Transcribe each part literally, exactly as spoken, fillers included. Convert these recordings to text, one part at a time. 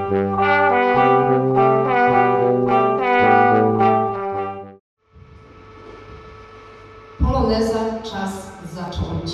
Poloneza Czas zacząć.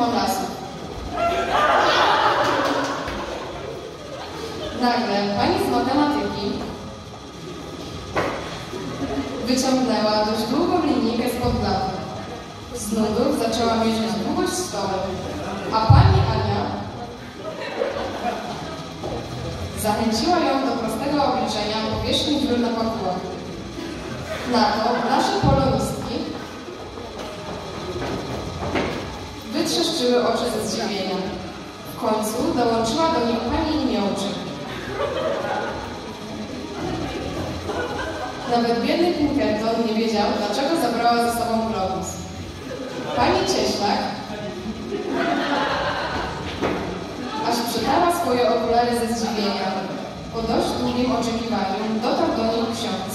lasu. Nagle pani z matematyki wyciągnęła dość długą linijkę spod blatu. Z nudów zaczęła mierzyć długość stołu, a pani Ania zachęciła ją do prostego obliczenia powierzchni dziur na pokładach. Na to nasze polonistki wytrzeszczyły oczy ze zdziwienia. W końcu dołączyła do nich pani Imiołczyk. Nawet biedny Pinkerton nie wiedział, dlaczego zabrała ze sobą globus. Pani Cieślak aż przytarła swoje okulary ze zdziwienia. Po dość długim oczekiwaniu dotarł do nich ksiądz.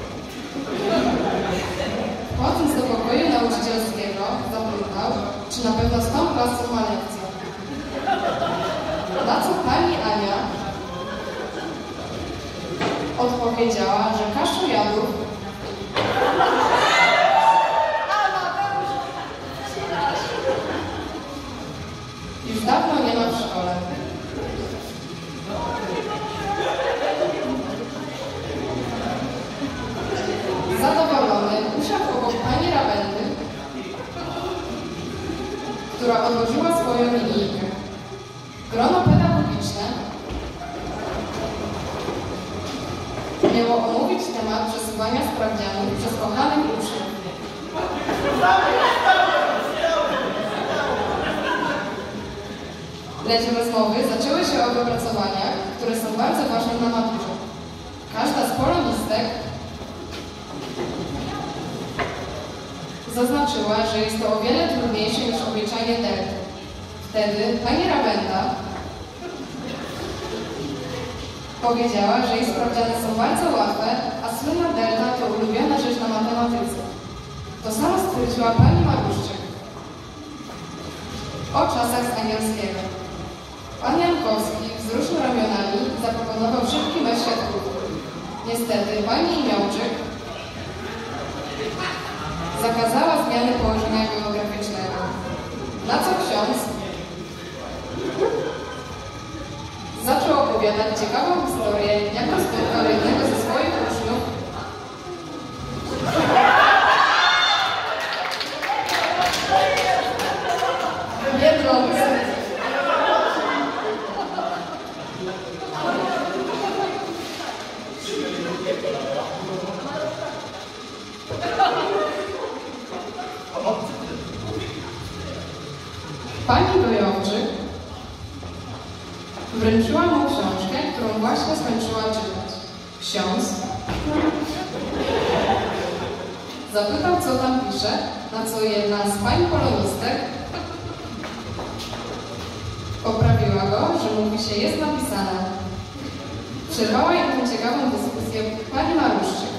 Wchodząc do pokoju nauczycielskiego, zapytał, czy na pewno z tą klasą ma lekcję. Na co pani Ania odpowiedziała, że kaszujadów już dawno nie ma w szkole. Zadowolony usiadł obok pani Rabendy, która odłożyła swoją linijkę. Grono pedagogiczne miało omówić temat przesuwania sprawdzianów przez kochanych uczniów. Lecz rozmowy zaczęły się od opracowaniach, które są bardzo ważne na maturze. Każda z polonistek zaznaczyła, że jest to o wiele trudniejsze niż obliczanie delty. Wtedy pani Rabenda powiedziała, że jej sprawdziany są bardzo łatwe, a słynna delta to ulubiona rzecz na matematyce. To samo stwierdziła pani Maruszczyk o czasach z angielskiego. Pan Jankowski wzruszył ramionami i zaproponował szybki mecz siatkówki. Niestety pani Imiołczyk zakazała zmiany położenia geograficznego. Na co ksiądz zaczął opowiadać ciekawą historię, jak rozpotkał jednego ze swoich uczniów biedronce. Pani Dojowczyk wręczyła mu książkę, którą właśnie skończyła czytać. Ksiądz zapytał, co tam pisze, na co jedna z pań polonistek poprawiła go, że mówi się jest napisane. Przerwała im tę ciekawą dyskusję pani Maruszczyk.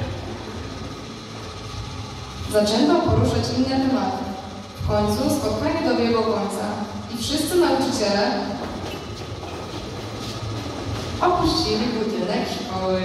Zaczęto poruszać inne tematy. W końcu spotkanie dobiegło końca i wszyscy nauczyciele opuścili budynek szkoły.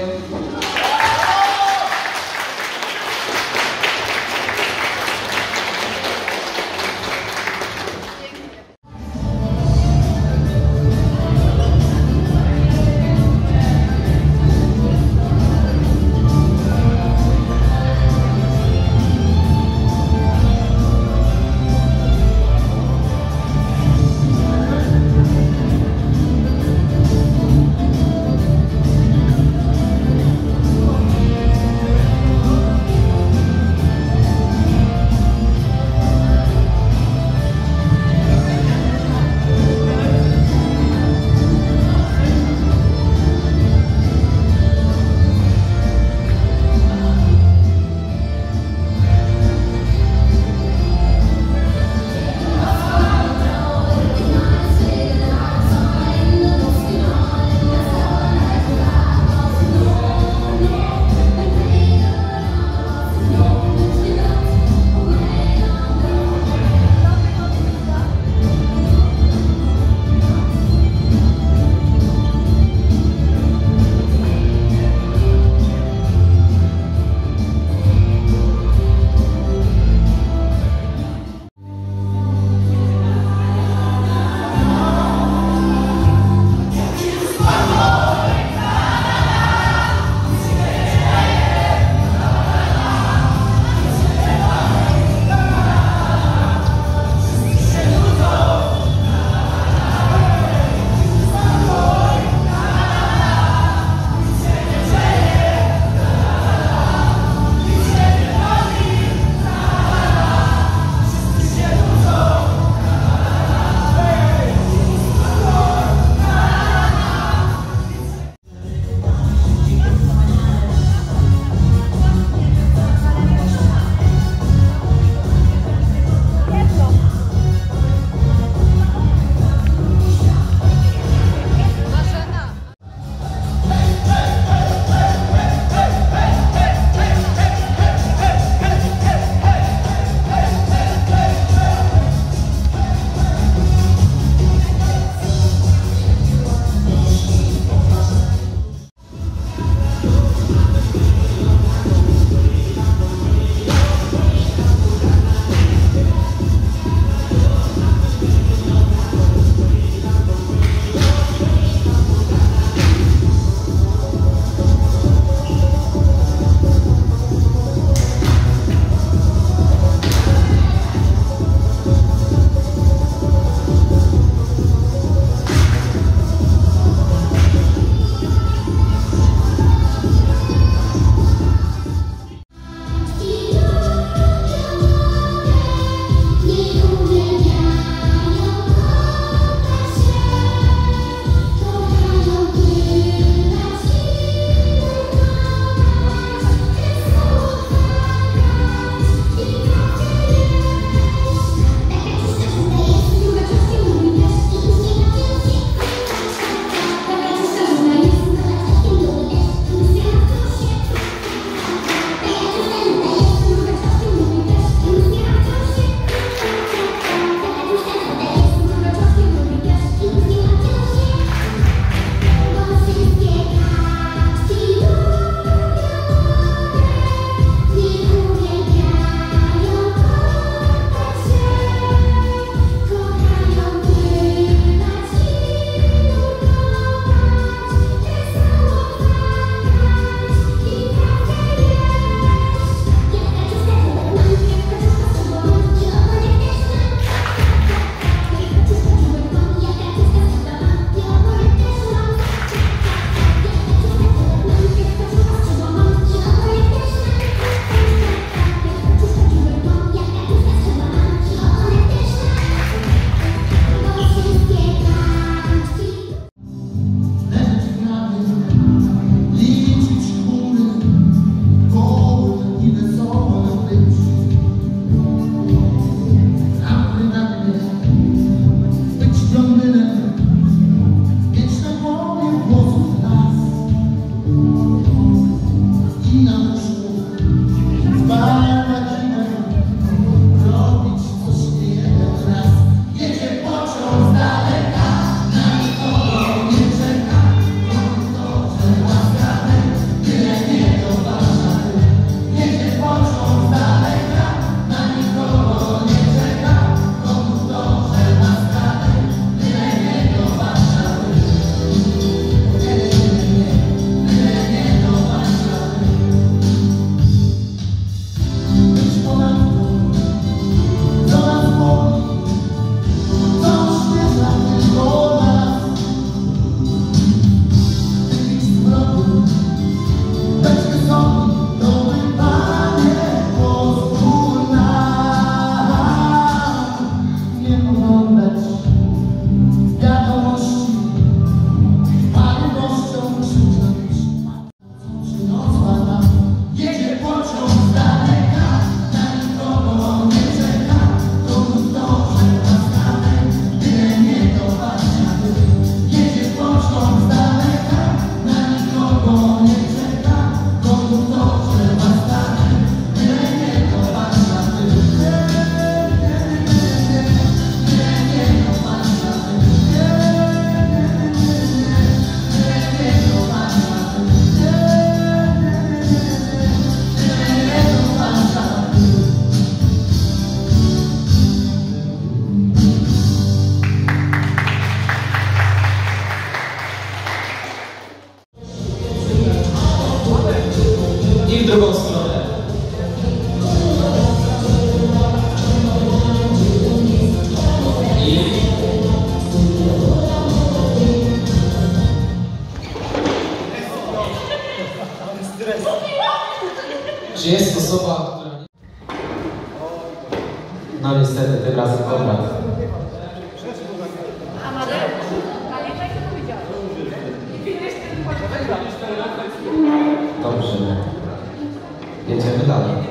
pytanie.